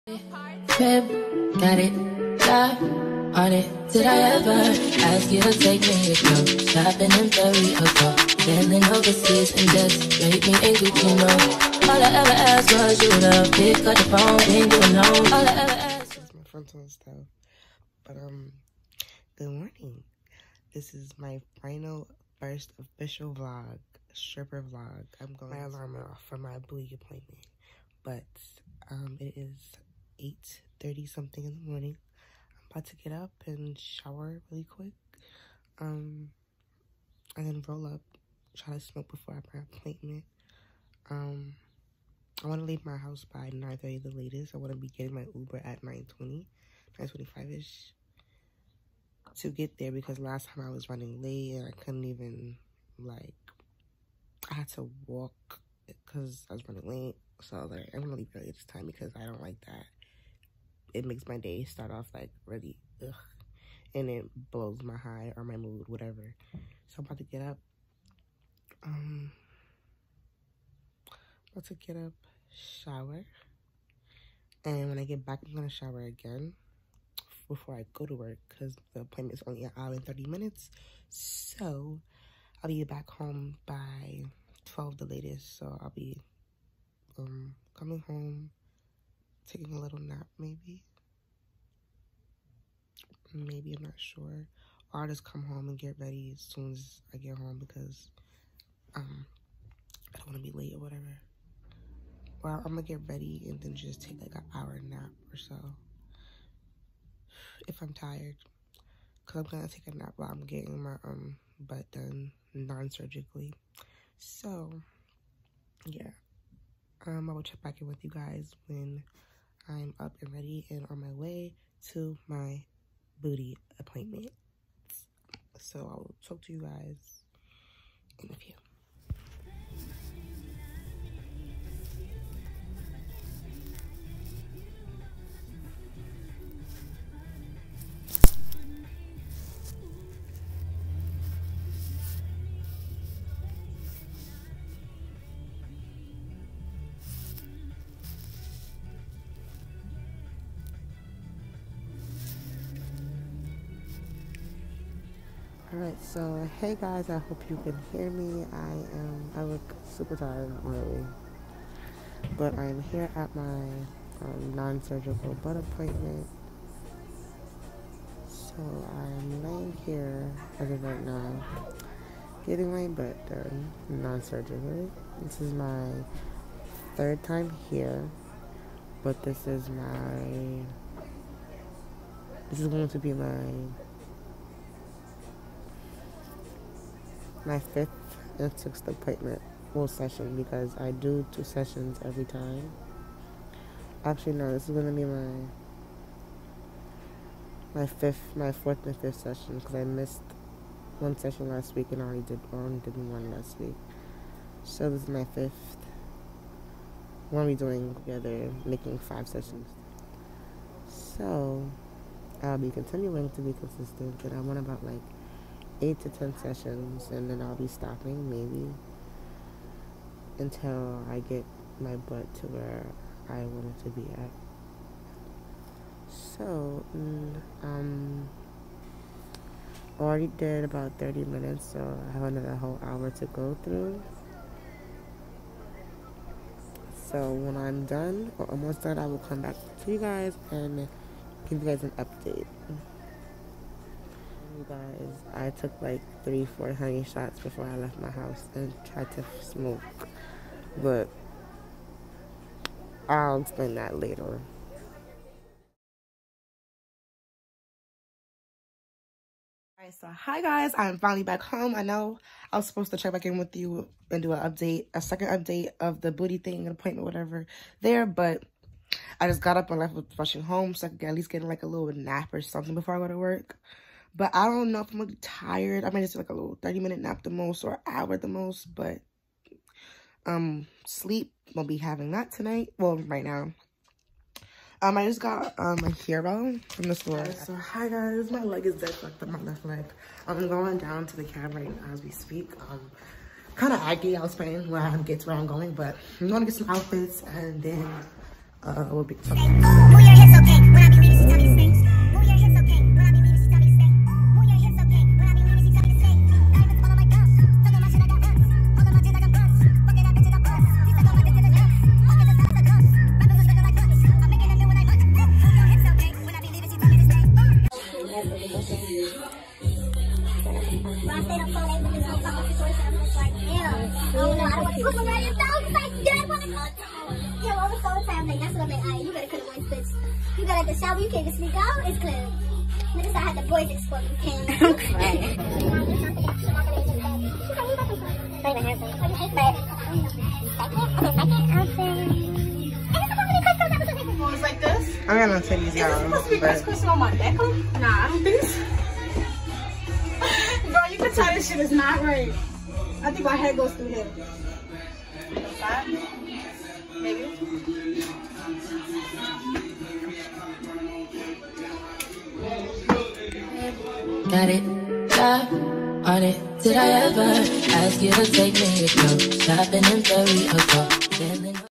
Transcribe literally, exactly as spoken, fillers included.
Crib, got it, got on it. Did I ever ask you to take me to go shopping in Paris or go sailing overseas and just rate me in Gucci? No, all I ever asked was you to pick up the phone, ain't you alone. All I ever asked was my frontal and stuff. But um, good morning. This is my final first official vlog, stripper vlog. I'm going my alarm off for my booty appointment, but um, it is eight thirty something in the morning. I'm about to get up and shower really quick, um, and then roll up, try to smoke before I have my appointment. Um, I want to leave my house by nine thirty the latest. I want to be getting my Uber at nine twenty, nine twenty-five-ish to get there, because last time I was running late and I couldn't even, like, I had to walk because I was running late. So, like, I'm gonna leave early this time because I don't like that. It makes my day start off, like, really, ugh. And it blows my high or my mood, whatever. So, I'm about to get up. Um, about to get up, shower. And when I get back, I'm gonna shower again before I go to work, because the appointment is only an hour and thirty minutes. So, I'll be back home by twelve the latest. So, I'll be um coming home, taking a little nap, maybe. Maybe, I'm not sure. Or I'll just come home and get ready as soon as I get home, because um I don't want to be late or whatever. Or I'm gonna get ready and then just take like an hour nap or so, if I'm tired, because I'm gonna take a nap while I'm getting my um butt done non-surgically. So yeah, um I will check back in with you guys when I'm up and ready and on my way to my booty appointment. So I'll talk to you guys in a few. Alright, so hey guys, I hope you can hear me. I am, I look super tired, really. But I'm here at my um, non-surgical butt appointment. So I'm laying here as of right now, getting my butt done non-surgically. This is my third time here, but this is my, this is going to be my my fifth and sixth appointment, well, session, because I do two sessions every time. Actually, no, this is gonna be my my fifth, my fourth and fifth session, because I missed one session last week and I already did only did one last week. So this is my fifth. We'll be doing together, making five sessions. So I'll be continuing to be consistent, and I want about like eight to ten sessions, and then I'll be stopping maybe until I get my butt to where I want it to be at. So um already did about thirty minutes, so I have another whole hour to go through. So when I'm done or almost done, I will come back to you guys and give you guys an update. You guys, I took like three, four honey shots before I left my house and tried to smoke, but I'll explain that later. Alright, so hi guys, I'm finally back home. I know I was supposed to check back in with you and do an update, a second update of the booty thing, an appointment, whatever, there, but I just got up and left with rushing home, so I could at least get like a little nap or something before I go to work. But I don't know if I'm gonna be tired. I might just do like a little thirty minute nap the most, or an hour the most. But um, sleep, won't be having that tonight. Well, right now. Um, I just got um a hero from the store. So hi guys, my leg is dead fucked up, my left leg. I'm going down to the cab right now as we speak. Um, kind of aggy. I'll explain when I get to where I'm going, but I'm gonna get some outfits and then uh we'll be talking. at the shower, you can't even sneak out. It's closed. Niggas, I had the boys explode. You can't. It's like this? I got no titties, y'all. Is it supposed to be crisscrossing on my neck? Nah, I don't think so. Bro, you can tell this shit is not right. I think my head goes through here. Side? Maybe. Got it, got on it. Did I ever ask you to take me to go shopping in Paris or go?